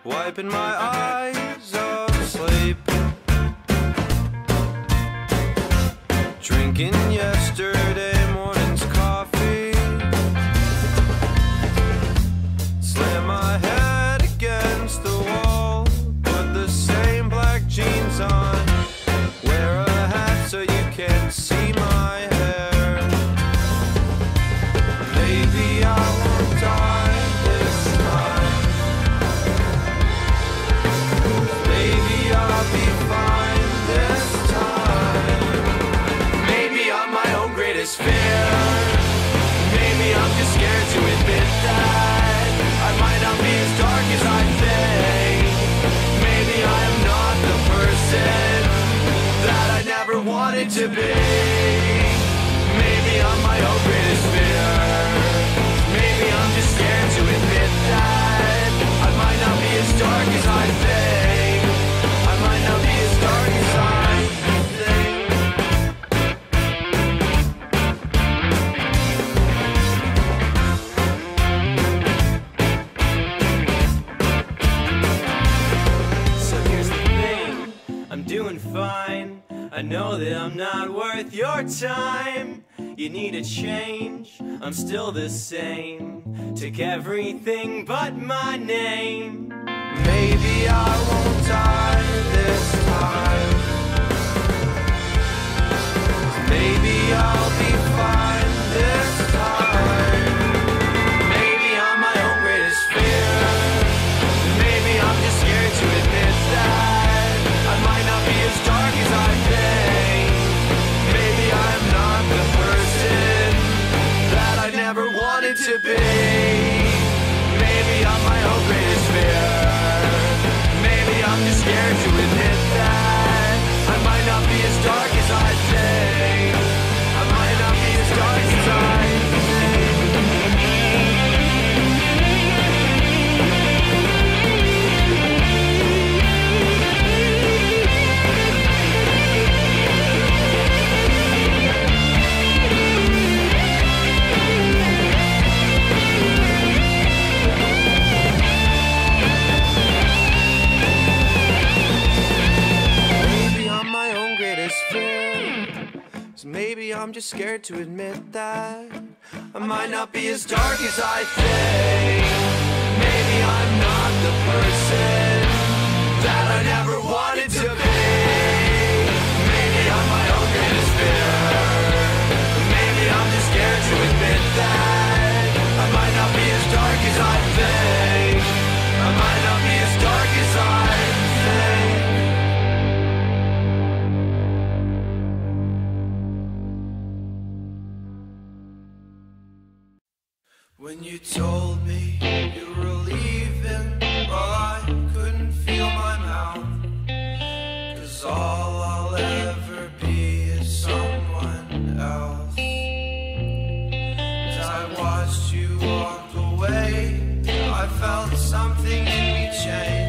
wiping my eyes of sleep, drinking yesterday morning's coffee, slam my head against the wall, put the same black jeans on, wear a hat so you can't see my hair. Maybe I won't die this time, maybe I'll be fine this time. Maybe I'm my own greatest fear, maybe I'm just scared to admit that I might not be as dark as I think. Maybe I'm not the person that I never wanted to be. Maybe I'm my own greatest fear, maybe I'm just scared to admit that I might not be as dark as I think. I might not be as dark as I think. So here's the thing, I'm doing fine. I know that I'm not worth your time. You need a change, I'm still the same. Took everything but my name. Maybe I won't die this time, maybe I'll be fine this time. Maybe I'm my own greatest fear, maybe I'm just scared to admit that I might not be as dark as I think. Maybe I'm not the person that I never wanted to be. Maybe I'm my own greatest fear, maybe I'm just scared to admit that I might not be as dark as I think. I might not be as dark as I think. Maybe I'm my own greatest fear, so maybe I'm just scared to admit that I might not be as dark as I think. Maybe I'm not the person that I never wanted to be. Maybe I'm my own greatest fear, maybe I'm just scared to admit that I might not be as dark as I think. I might not be as dark as I think. When you told me you were leaving, well, I couldn't feel my mouth, 'cause all I'll ever be is someone else. As I watched you walk away, I felt something in me change.